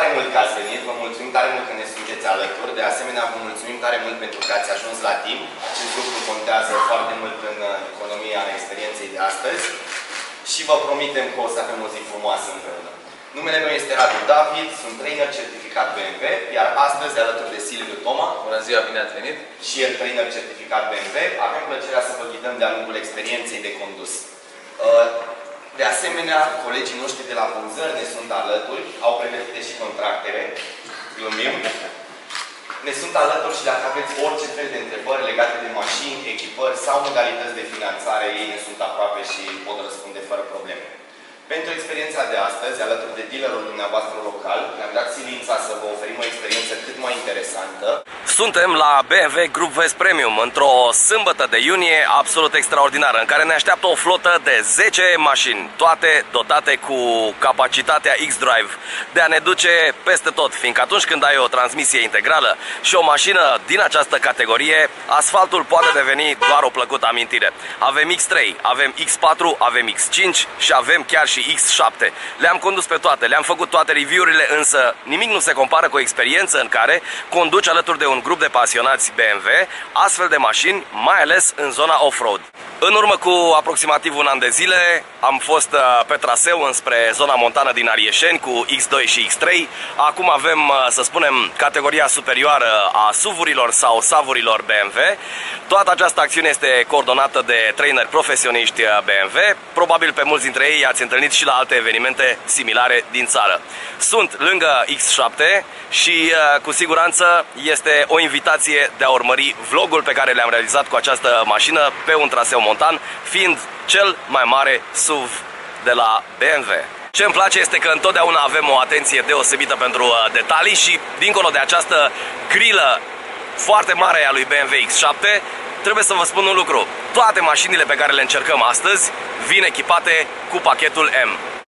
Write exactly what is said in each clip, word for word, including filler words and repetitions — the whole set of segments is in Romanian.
tare mult că ați venit, vă mulțumim tare mult că ne sunteți alături. De asemenea, vă mulțumim tare mult pentru că ați ajuns la timp. Acest lucru contează foarte mult în economia experienței de astăzi. Și vă promitem că o să avem o zi frumoasă împreună. Numele meu este Radu David, sunt trainer certificat B M W, iar astăzi, alături de Silviu Toma, bună ziua, bine ați venit, și el trainer certificat B M W, avem plăcerea să vă ghidăm de-a lungul experienței de condus. De asemenea, colegii noștri de la vânzări ne sunt alături, au pregătite și contractele, glumim. Ne sunt alături și dacă aveți orice fel de întrebări legate de mașini, echipări sau modalități de finanțare, ei ne sunt aproape și pot răspunde fără probleme. Pentru experiența de astăzi, alături de dealerul dumneavoastră local, ne-am dat silința să vă oferim o experiență cât mai interesantă. Suntem la B M W Group Vest Premium, într-o sâmbătă de iunie absolut extraordinară, în care ne așteaptă o flotă de zece mașini, toate dotate cu capacitatea X-Drive, de a ne duce peste tot, fiindcă atunci când ai o transmisie integrală și o mașină din această categorie, asfaltul poate deveni doar o plăcută amintire. Avem X trei, avem X patru, avem X cinci și avem chiar și X șapte. Le-am condus pe toate, le-am făcut toate review-urile, însă nimic nu se compară cu o experiență în care conduci alături de un grup de pasionați B M W astfel de mașini, mai ales în zona off-road. În urmă cu aproximativ un an de zile am fost pe traseu înspre zona montană din Arieșeni cu X doi și X trei. Acum avem, să spunem, categoria superioară a S U V-urilor sau S A V-urilor B M W. Toată această acțiune este coordonată de traineri profesioniști B M W. Probabil pe mulți dintre ei ați întâlnit și la alte evenimente similare din țară. Sunt lângă X șapte și cu siguranță este o invitație de a urmări vlogul pe care le-am realizat cu această mașină pe un traseu montan, fiind cel mai mare S U V de la B M W. Ce îmi place este că întotdeauna avem o atenție deosebită pentru detalii și dincolo de această grilă foarte mare a lui B M W X șapte, trebuie să vă spun un lucru. Toate mașinile pe care le încercăm astăzi vin echipate cu pachetul M.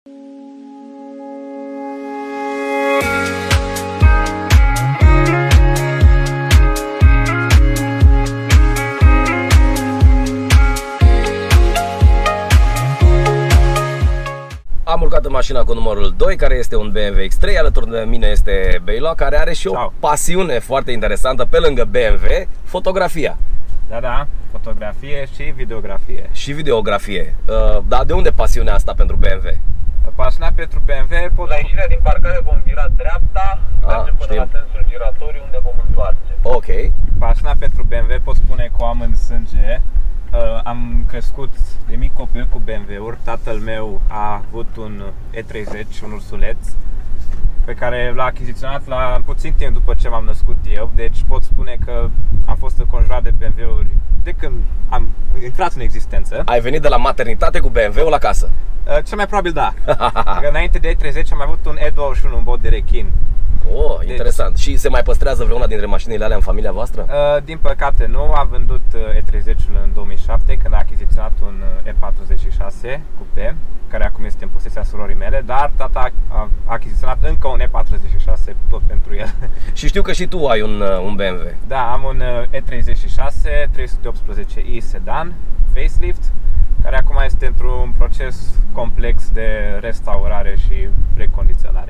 Am urcat în mașina cu numărul doi, care este un B M W X trei. Alături de mine este Bela, care are și o Sau. pasiune foarte interesantă, pe lângă B M W, fotografia. Da, da, fotografie și videografie. Și videografie. Uh, dar de unde pasiunea asta pentru B M W? Pasiunea pentru B M W, pot... La ieșirea din parcare vom vira dreapta, mergem până știm. la sensul giratoriu, unde vom întoarce. Ok. Pasiunea pentru B M W pot spune că o am în sânge. Uh, am crescut de mic copil cu B M W-uri. Tatăl meu a avut un E treizeci, un ursuleț, pe care l-a achiziționat la puțin timp după ce m-am născut eu. Deci pot spune că am fost înconjurat de B M W-uri de când am intrat în existență. Ai venit de la maternitate cu B M W la casă? Uh, cel mai probabil da. Că înainte de E treizeci am avut un E douăzeci și unu, un bot de rechin. Oh, interesant. Deci, și se mai păstrează vreuna dintre mașinile alea în familia voastră? Uh, din păcate nu, a vândut E treizeci-ul în două mii șapte, când a achiziționat un E patruzeci și șase Coupe, care acum este în posesia surorii mele, dar tata a achiziționat încă un E patruzeci și șase tot pentru el. Și știu că și tu ai un, un B M W. Da, am un E treizeci și șase trei sute optsprezece i sedan, facelift, care acum este într-un proces complex de restaurare și recondiționare.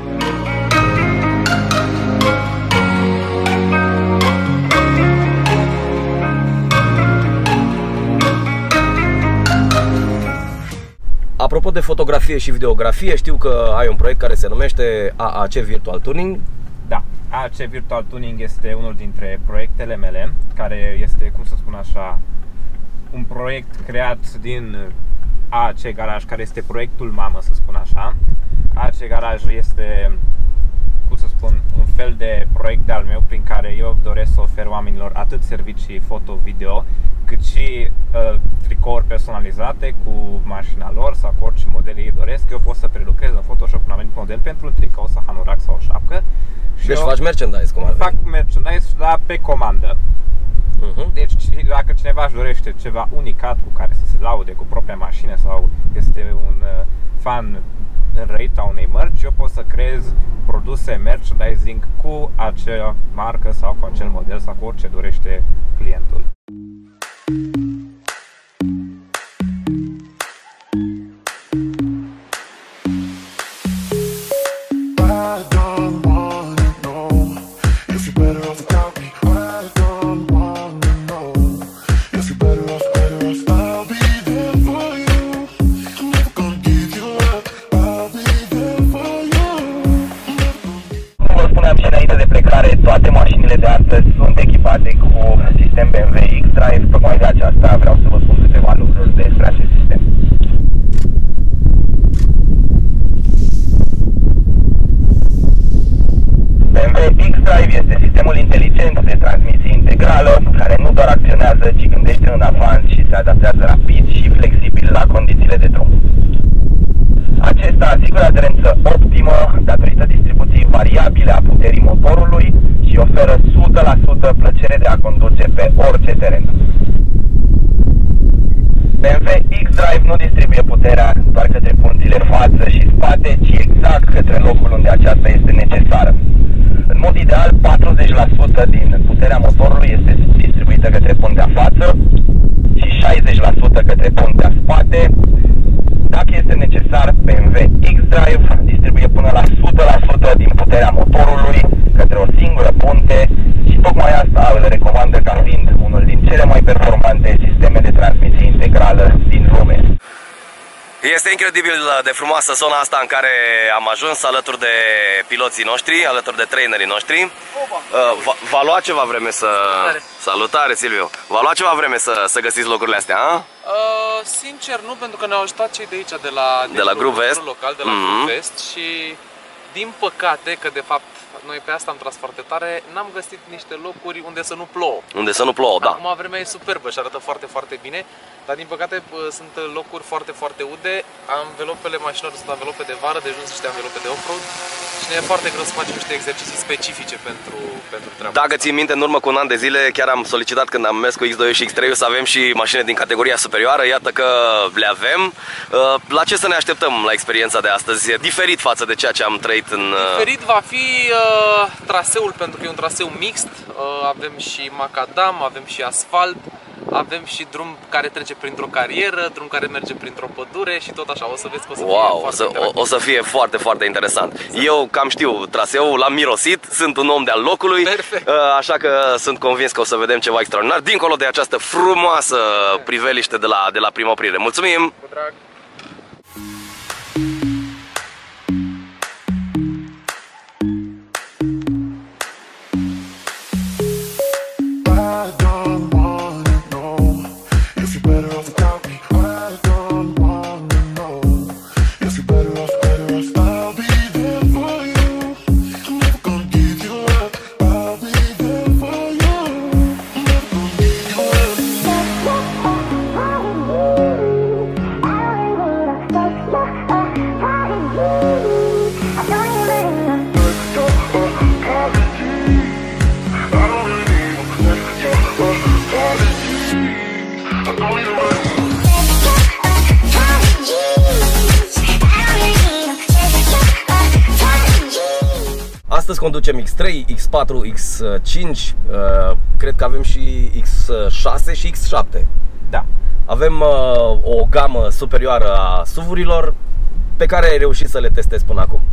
Apropo de fotografie și videografie, știu că ai un proiect care se numește A A C Virtual Tuning. Da, A A C Virtual Tuning este unul dintre proiectele mele, care este, cum să spun așa, un proiect creat din A A C Garage, care este proiectul mamă, să spun așa. A A C Garage este, cum să spun, un fel de proiect de-al meu prin care eu doresc să ofer oamenilor atât servicii foto-video, cât și uh, tricouri personalizate cu mașina lor sau cu orice model ei doresc. Eu pot să prelucrez în Photoshop un anumit model pentru un tricou sau hanorac sau o șapcă. Și deci eu faci merchandise, cum ar fac merchandise, dar pe comandă. Uh-huh. Deci dacă cineva își dorește ceva unicat cu care să se laude cu propria mașină sau este un uh, fan înrăit a unei mărci, eu pot să creez produse merchandising cu acea marcă sau cu acel model sau cu orice dorește clientul. Pardon, spuneam și înainte de plecare, toate mașinile de astăzi sunt echipate cu sistem B M W X-Drive. Tocmai de aceasta vreau să vă spun câteva lucruri despre acest sistem. B M W X-Drive este sistemul inteligent de transmisie integrală, care nu doar acționează, ci gândește în avans și se adaptează rapid și flexibil la condițiile de drum. Acesta asigură aderență optimă datorită distribuției variabile a puterii motorului și oferă o sută la sută plăcere de a conduce pe orice teren. B M W X-Drive nu distribuie puterea doar către punțile față și spate, ci exact către locul unde aceasta este necesară. În mod ideal, patruzeci la sută din puterea motorului este distribuită către puntea față și șaizeci la sută către puntea spate. Dacă este necesar, B M W X-Drive distribuie până la o sută la sută din puterea motorului către o singură punte și tocmai asta îl recomandă ca fiind unul din cele mai performante sisteme de transmisie integrală din lume. Este incredibil de frumoasă zona asta în care am ajuns alături de piloții noștri, alături de trainerii noștri. V-a luat ceva vreme să... Salutare, Silviu! V-a luat ceva vreme să, să găsiți locurile astea, a? Uh, sincer nu, pentru că ne-au ajutat cei de aici, de la, de la Group Vest, local, de la mm-hmm. Group Vest și din păcate, că de fapt noi pe asta am tras foarte tare, n-am găsit niște locuri unde să nu plouă. Unde să nu plouă, da. Acum vremea e superbă și arată foarte, foarte bine, dar din păcate sunt locuri foarte, foarte ude. Anvelopele mașinilor sunt anvelope de vară, deci nu sunt niște anvelope de off-road și ne e foarte greu să facem niște exerciții specifice pentru, pentru treaba. Dacă ții minte, în urmă cu un an de zile, chiar am solicitat când am mers cu X doi și X trei să avem și mașini din categoria superioară, iată că le avem. La ce să ne așteptăm la experiența de astăzi? Diferit față de ceea ce am trăit în... Diferit va fi uh, traseul, pentru că e un traseu mixt, uh, avem și macadam, avem și asfalt, avem și drum care trece printr-o carieră, drum care merge printr-o pădure și tot așa, o să vezi că o să wow, fie o să, foarte o, o să fie foarte, foarte interesant. Exact. Eu cam știu traseul, l-am mirosit, sunt un om de-al locului, perfect. Așa că sunt convins că o să vedem ceva extraordinar, dincolo de această frumoasă priveliște de la, de la prima oprire. Mulțumim! Cu drag! Astăzi conducem X trei, X patru, X cinci, cred că avem și X șase și X șapte. Da. Avem o gamă superioară a S U V-urilor pe care ai reușit să le testezi până acum.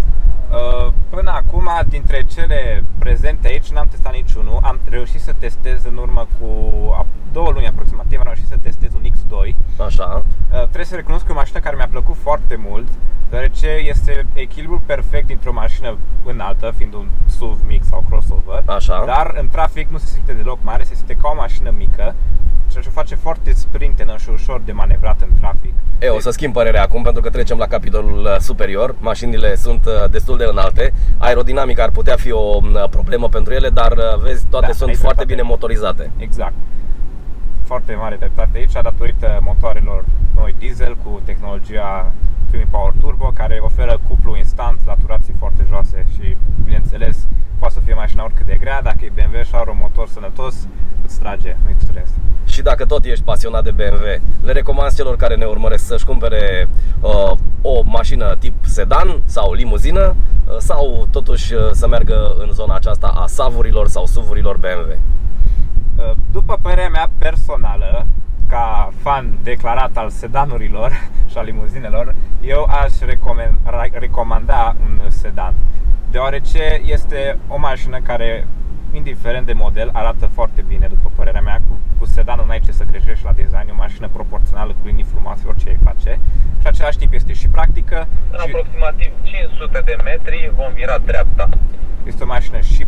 Până acum, dintre cele prezente aici, n-am testat niciunul. Am reușit să testez în urmă cu două luni aproximativ, am reușit să testez un X doi. Așa. Trebuie să recunosc că e o mașină care mi-a plăcut foarte mult, deoarece este echilibrul perfect dintr-o mașină înaltă, fiind un S U V mic sau crossover. Așa. Dar în trafic nu se simte deloc mare, se simte ca o mașină mică, ceea ce face foarte sprintenă și ușor de manevrat în trafic. E, o să schimb părerea acum pentru că trecem la capitolul superior. Mașinile sunt destul de înalte. Aerodinamica ar putea fi o problemă pentru ele, dar vezi, toate da, sunt foarte bine motorizate. Exact. Foarte mare dreptate aici, datorită motoarelor noi diesel cu tehnologia Twin Power Turbo, care oferă cuplu instant la turații foarte joase și, bineînțeles, poate să fie mașina oricât de grea, dacă e B M W și are un motor sănătos, îți trage, nu-i stres. Și dacă tot ești pasionat de B M W, le recomand celor care ne urmăresc să-și cumpere uh, o mașină tip sedan sau limuzină uh, sau totuși uh, să meargă în zona aceasta a S A V-urilor sau S U V-urilor B M W. Uh, după părerea mea personală, ca fan declarat al sedanurilor și al limuzinelor, eu aș recomanda, recomanda un sedan, deoarece este o mașină care, indiferent de model, arată foarte bine, după părerea mea. Cu, cu sedanul n-ai ce să greșești la design, e o mașină proporțională cu linii frumoase, orice ai face. Și același timp este și practică. În și... aproximativ cinci sute de metri vom vira dreapta. Este o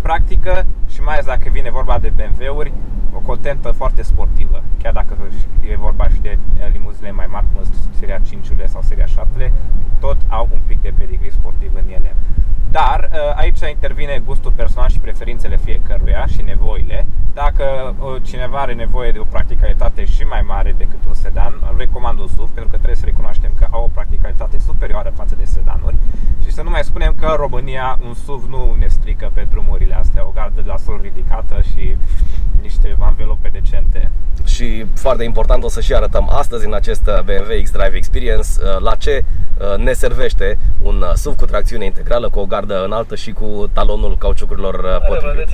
practică și mai ales dacă vine vorba de B M W-uri, o contentă foarte sportivă. Chiar dacă e vorba și de limuzine mai mari, cum sunt seria cinci-urile sau seria șapte-le, tot au un pic de pedigree sportiv în ele. Dar aici intervine gustul personal și preferințele fiecăruia și nevoile. Dacă cineva are nevoie de o practicalitate și mai mare decât un sedan, recomand un S U V, pentru că trebuie să recunoaștem că au o practicalitate superioară față de sedanuri. Și să nu mai spunem că în România un S U V nu ne strică pe drumurile astea, o gardă de la sol ridicată și niște anvelope decente. Și foarte important, o să și arătăm astăzi în acest B M W X-Drive Experience la ce ne servește un S U V cu tracțiune integrală, cu o gardă înaltă și cu talonul cauciucurilor potrivit.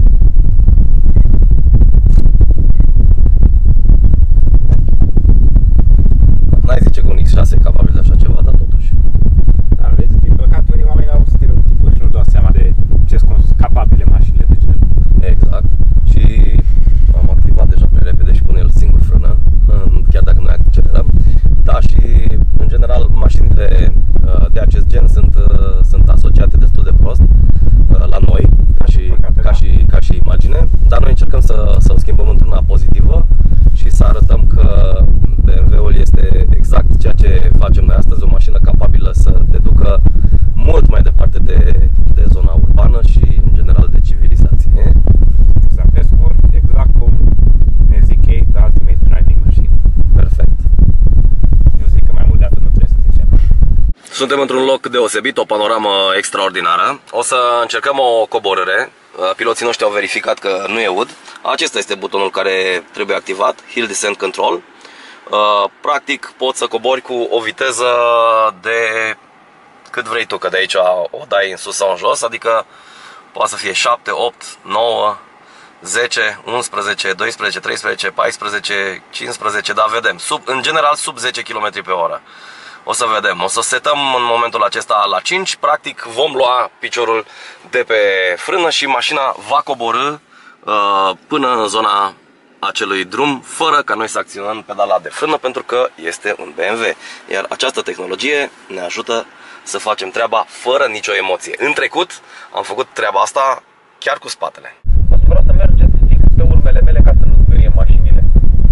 N-ai zice că un X șase e capabil de așa ceva, dar totuși. Da, vezi, din păcate unii oameni au stereotipuri și nu-și dau seama de ce sunt capabile mașinile de genul. Exact. Și am activat deja prea repede și pune el singur frână, chiar dacă noi accelerăm. Da, și în general mașinile de acest gen sunt, sunt asociate destul de prost la noi, ca și, ca și, ca și imagine, dar noi încercăm să, să o schimbăm într-una pozitivă și să arătăm că B M W-ul este exact ceea ce facem noi astăzi, o mașină capabilă să te ducă mult mai departe de, de zona urbană și în general de civilizație. Exact, pe scurt, exact cum ne zic ei, The Ultimate Driving Machine. Perfect. Eu zic că mai mult de atât nu trebuie să zicem. Suntem într-un loc deosebit, o panoramă extraordinară. O să încercăm o coborâre. Piloții noștri au verificat că nu e ud. Acesta este butonul care trebuie activat, Hill Descent Control. Practic poți să cobori cu o viteză de cât vrei tu, că de aici o dai în sus sau în jos, adică poate să fie șapte, opt, nouă, zece, unsprezece, doisprezece, treisprezece, paisprezece, cincisprezece, da, vedem, sub, în general sub zece kilometri pe oră. O să vedem, o să setăm în momentul acesta la cinci, practic vom lua piciorul de pe frână și mașina va coborî uh, până în zona acelui drum, fără ca noi să acționăm pedala de frână, pentru că este un B M W. Iar această tehnologie ne ajută să facem treaba fără nicio emoție. În trecut am făcut treaba asta chiar cu spatele. O să vreau să mergeți fix pe urmele mele ca să nu zgârie mașinile.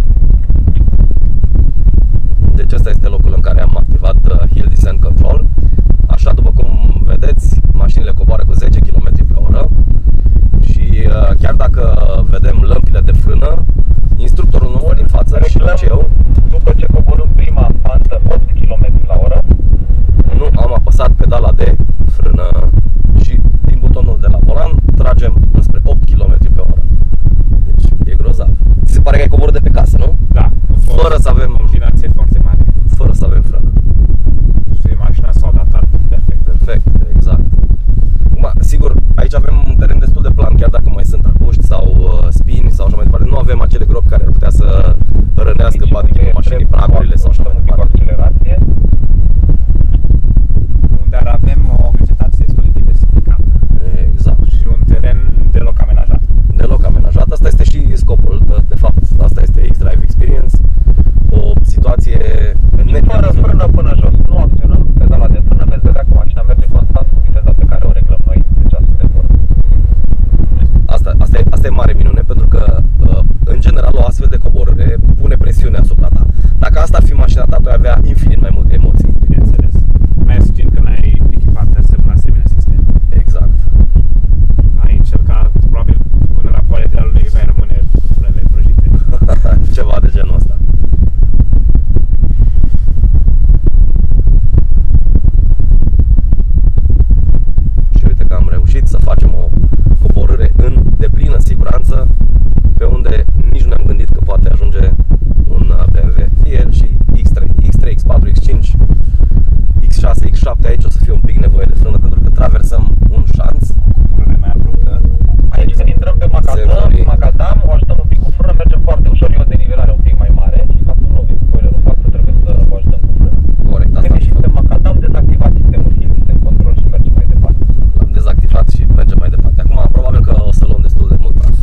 Deci ăsta este locul în care am activat Hill Descent Control. Așa, după cum vedeți, mașinile coboară cu zece kilometri pe oră. Și chiar dacă vedem lămpile de frână, instructorul nostru din față și eu, după ce coborâm prima pantă opt kilometri la oră, nu am apăsat pedala de frână și din butonul de la volan tragem înspre opt kilometri pe oră. Deci e grozav. Se pare că ai coborât de pe casă, nu? Da. Fără să avem combinație foarte mare. Fără să avem frână. Și mașina s-a adaptat perfect. Perfect, exact. Acum, sigur, aici avem un teren destul de plan, chiar dacă mai sunt arbuști sau uh, spini sau așa mai departe. Nu avem acele gropi care ar putea să rănească bodychip-ul mașinii, pragurile sau așa mai departe. Accelerație. Dar avem o vegetație destul de diversificată. Exact. Și un teren deloc amenajat. Deloc amenajat. Asta este și scopul. De fapt, asta este X-Drive Experience. O situație fără frână până jos. Nu acționăm pedala de frână, veți vedea că mașina merge constant cu viteza pe care o reglăm noi de ceasul de bord. Asta, asta, e, asta e mare minune, pentru că în general o astfel de coborâre pune presiune asupra ta. Dacă asta ar fi mașina ta, tu ai avea infinit mai multe emoții. Bineînțeles. Mai ales știind că n-ai echipat un asemenea sistem. Exact. Ai încercat, probabil, până la poale de alului mai rămâne frânele prăjite. Ceva de genul ăsta. Și uite că am reușit să facem o coborâre în deplină siguranță, pe unde nici nu ne-am gândit că poate ajunge un B M W. Fie el și X trei, X trei, X patru, X cinci, X șase, X șapte, aici o să fie un pic nevoie de frână pentru că traversăm un șanț. Coborâre mai abruptă. Aici când intrăm pe macadam, macadam, o ajutăm un pic cu frână, mergem foarte ușor, e o denivelare un pic mai mare și ca să nu lovim spoilerul față, trebuie să o ajutăm cu frână. Corect, asta. Când ieșim pe macadam, dezactivați sistemul Hill Descent Control și mergem mai departe. L-am dezactivat și mergem mai departe. Acum probabil că o să luăm destul de mult praf.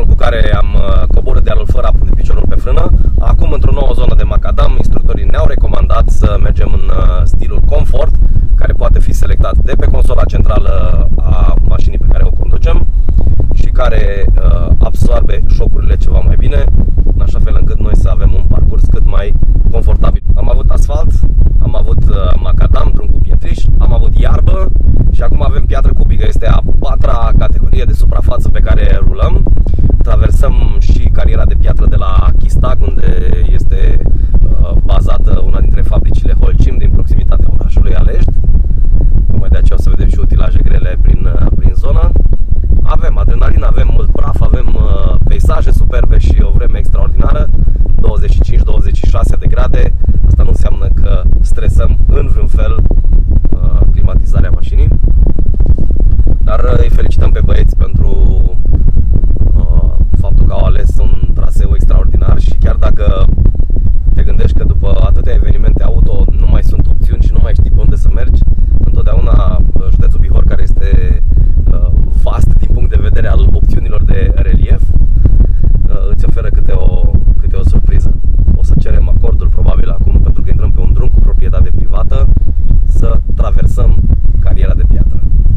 prietenul cu care am coborât dealul fără a pune piciorul pe frână. Acum, într-o nouă zonă de macadam, instructorii ne-au recomandat să mergem în stilul comfort, care poate fi selectat de pe consola centrală a mașinii pe care o conducem și care uh, absorbe șocurile ceva mai bine, în așa fel încât noi să avem un parcurs cât mai confortabil. Am avut asfalt, am avut uh, macadam, drum cu pietriș, am avut iarbă și acum avem piatră cubică. Este a patra categorie de suprafață pe care rulăm. Traversăm și cariera de piatră de la Chistag, unde este uh, bazată una dintre fabricile Holcim din proximitatea orașului Alești. Tocmai de aceea o să vedem și utilaje grele prin, uh, prin zonă. Avem adrenalină, avem mult praf, avem uh, peisaje superbe și o vreme extraordinară, douăzeci și cinci douăzeci și șase de grade. Asta nu înseamnă că stresăm în vreun fel uh, climatizarea mașinii. Dar uh, îi felicităm pe băieți pentru uh, faptul că au ales un traseu extraordinar și chiar dacă te gândești că după atâtea evenimente auto nu mai sunt opțiuni și nu mai știi pe unde să mergi, întotdeauna județul Bihor, care este uh, vast din punct de vedere al opțiunilor de relief, uh, îți oferă câte o, câte o surpriză. O să cerem acordul probabil acum, pentru că intrăm pe un drum cu proprietate privată, să traversăm cariera de piatră.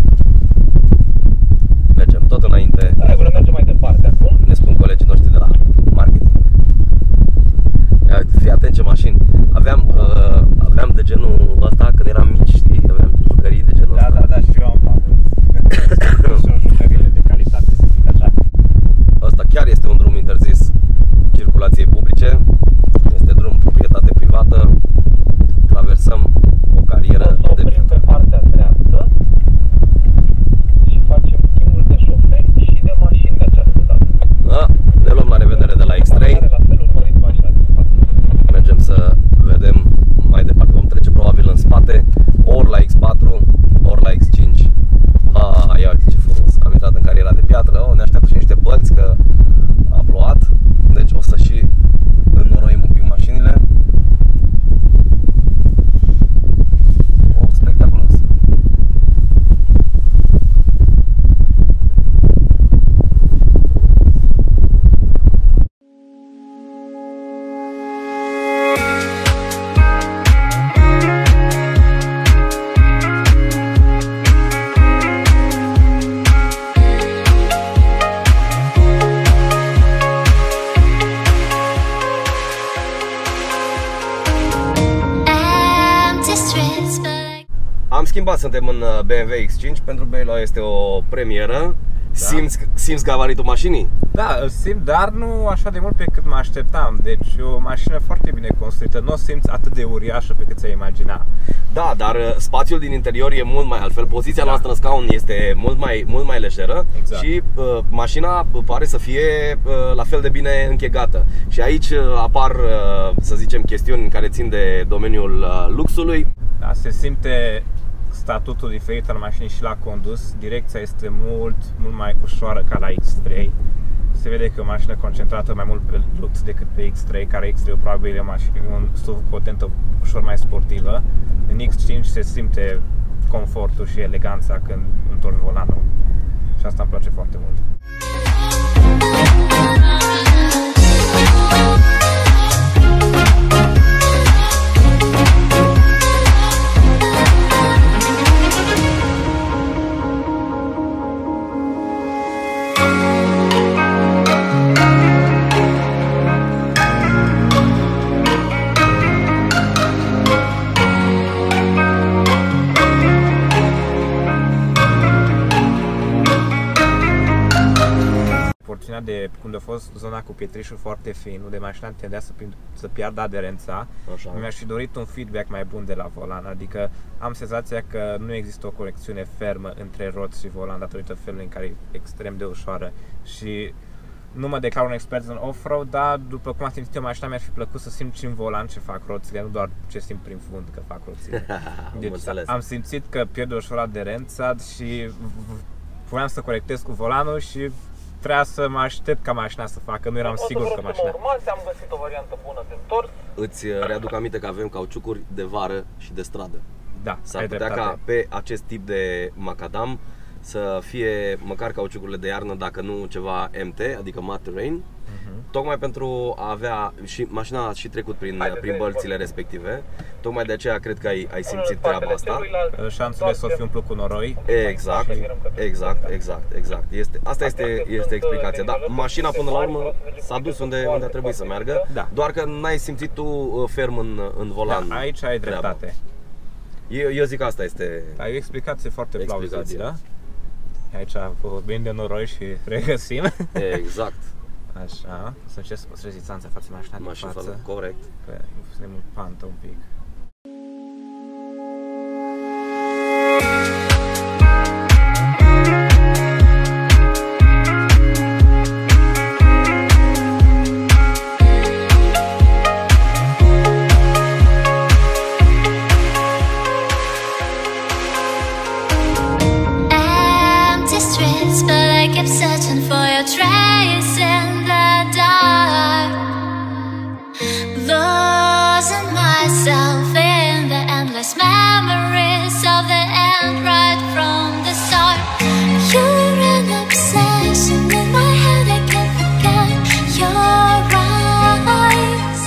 Mergem tot înainte. Da, regulă, mergem mai departe acum. Ne spun colegii noștri de la marketing. Ia, fii atent ce mașini. Aveam, uh, aveam de genul ăsta când eram mici, știi? Aveam jucării de genul Da, ăsta. da, da, și eu am avut. Sunt jucările de calitate, să zic așa. Ăsta chiar este un drum interzis circulației publice. Este drum proprietate privată. Traversăm o carieră O să de oprim piatră. pe partea dreaptă și facem schimbul de șoferi și de mașini de această dată. Da, ne luăm la revedere de la X trei. La fel urmăriți mașina din față. Mergem să vedem mai departe. Vom trece probabil în spate, ori la X patru, ori la X cinci. Ah, ia uite ce frumos. Am intrat în cariera de piatră. Oh, ne așteaptă și niște bălți că a plouat. Deci o să și înnoroim un pic mașinile. Oh, spectaculos. Am schimbat, suntem în B M W X cinci. Pentru Bela este o premieră. Da. Simți, simți gabaritul mașinii? Da, îl simt, dar nu așa de mult pe cât mă așteptam. Deci o mașină foarte bine construită, nu o simți atât de uriașă pe cât ți-ai imagina. Da, dar spațiul din interior e mult mai altfel. Poziția da. noastră în scaun este mult mai, mult mai lejeră. Exact. Și uh, mașina pare să fie uh, la fel de bine închegată. Și aici uh, apar, uh, să zicem, chestiuni care țin de domeniul uh, luxului. Da, se simte statutul diferit al mașinii și la condus. Direcția este mult, mult mai ușoară ca la X trei. Se vede că e o mașină concentrată mai mult pe lux decât pe X trei, care X trei probabil e o mașină, un S U V potentă ușor mai sportivă. În X cinci se simte confortul și eleganța când întorci volanul. Și asta îmi place foarte mult. De când a fost zona cu pietrișul foarte fin, unde mașina tendea să, să piardă aderența, mi-aș fi dorit un feedback mai bun de la volan, adică am senzația că nu există o conexiune fermă între roți și volan datorită felului în care e extrem de ușoară și nu mă declar un expert în off-road, dar după cum am simțit eu mașina, mi-ar fi plăcut să simt și în volan ce fac roțile, nu doar ce simt prin fund că fac roțile. Deci am simțit că pierde ușor aderența și voiam să corectez cu volanul și trebuia să mă aștept ca mașina să facă, nu eram o sigur că mașina... Normal, am găsit o variantă bună de întors. Îți readuc aminte că avem cauciucuri de vară și de stradă. Da, S-ar putea ca pe acest tip de macadam să fie măcar cauciucurile de iarnă, dacă nu ceva M T, adică Mud Terrain. Uh-huh. Tocmai pentru a avea, și mașina a și trecut prin, prin bălțile respective, tocmai de aceea cred că ai, ai simțit treaba asta. Șansele să o fi umplut cu noroi. Exact, exact, exact, exact. Este, asta este, este explicația. Da, mașina până la urmă s-a dus unde, unde a trebuit să meargă, da. Doar că n-ai simțit tu ferm în, în volan. Da, aici ai dreptate. Eu, eu zic că asta este. Ai o explicație foarte plauzabilă. Aici vorbim de noroi și regăsim. Exact. Așa, să încerc să păstrez distanța față de mașina Mașina de față. Corect. Că suntem în pantă un pic. But I kept searching for your trace in the dark, losing myself in the endless memories of the end right from the start. You're an obsession in my head, I can't forget your eyes.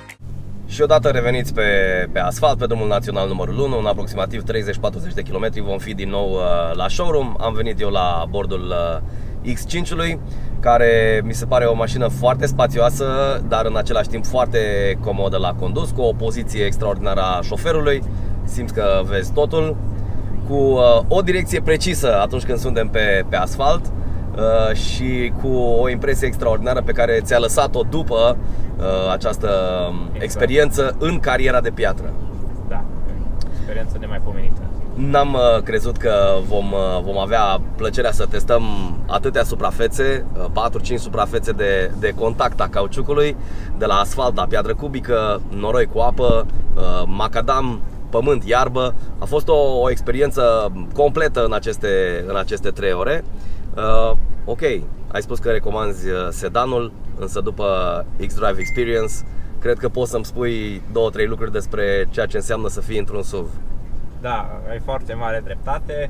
Și odată reveniți pe, pe asfalt, pe drumul național numărul unu, în aproximativ treizeci patruzeci de kilometri vom fi din nou uh, la showroom. Am venit eu la bordul uh, X cinci-ului, care mi se pare o mașină foarte spațioasă, dar în același timp foarte comodă la condus, cu o poziție extraordinară a șoferului, simți că vezi totul, cu uh, o direcție precisă atunci când suntem pe, pe asfalt. Uh, și cu o impresie extraordinară pe care ți-a lăsat-o după uh, această exact. experiență în cariera de piatră. Da, experiență nemaipomenită. N-am uh, crezut că vom, uh, vom avea plăcerea să testăm atâtea suprafețe, uh, patru cinci suprafețe de, de contact a cauciucului, de la asfalt la piatră cubică, noroi cu apă, uh, macadam, pământ, iarbă. A fost o, o experiență completă în aceste, în aceste trei ore. Uh, ok, ai spus că recomanzi sedanul, însă după X-Drive Experience cred că poți să-mi spui două, trei lucruri despre ceea ce înseamnă să fii într-un S U V. Da, ai foarte mare dreptate.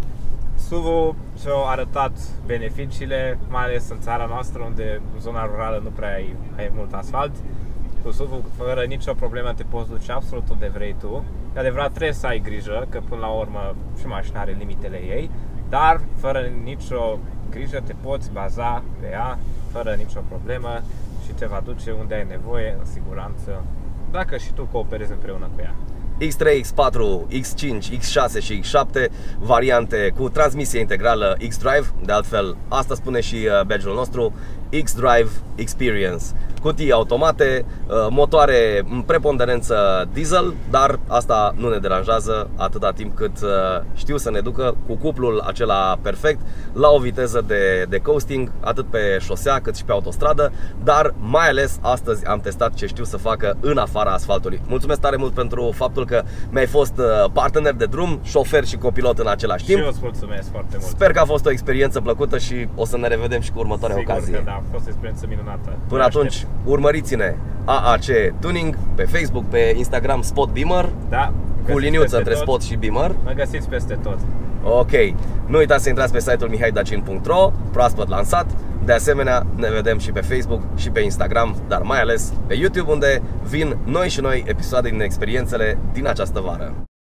S U V-ul și-a arătat beneficiile, mai ales în țara noastră, unde în zona rurală nu prea ai, ai mult asfalt. Cu S U V-ul, fără nicio problemă, te poți duce absolut unde vrei tu. E adevărat, trebuie să ai grijă, că până la urmă și mașina are limitele ei, dar fără nicio grijă te poți baza pe ea, fără nicio problemă, și te va duce unde ai nevoie, în siguranță, dacă și tu cooperezi împreună cu ea. X trei, X patru, X cinci, X șase și X șapte, variante cu transmisie integrală X-Drive, de altfel asta spune și badge-ul nostru, X-Drive Experience. Cutii automate, motoare în preponderență diesel, dar asta nu ne deranjează atâta timp cât știu să ne ducă cu cuplul acela perfect la o viteză de, de coasting, atât pe șosea cât și pe autostradă, dar mai ales astăzi am testat ce știu să facă în afara asfaltului. Mulțumesc tare mult pentru faptul că mi-ai fost partener de drum, șofer și copilot în același timp. Și eu îți mulțumesc foarte mult. Sper că a fost o experiență plăcută și o să ne revedem și cu următoarea Sigur ocazie. Că da, a fost o experiență minunată. Până atunci, urmăriți-ne A A C Tuning pe Facebook, pe Instagram Spot Beamer, da, cu liniuță între tot. Spot și Beamer. Mă găsiți peste tot. Ok, nu uitați să intrați pe site-ul mihai dacin punct ro, proaspăt lansat. De asemenea, ne vedem și pe Facebook și pe Instagram, dar mai ales pe YouTube, unde vin noi și noi episoade din experiențele din această vară.